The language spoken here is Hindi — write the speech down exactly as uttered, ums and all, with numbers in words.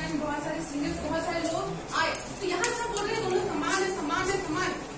में बहुत सारे सीनियर्स, बहुत सारे लोग आए, तो यहाँ सब बोल रहे हैं दोनों समान है, समान है, समान।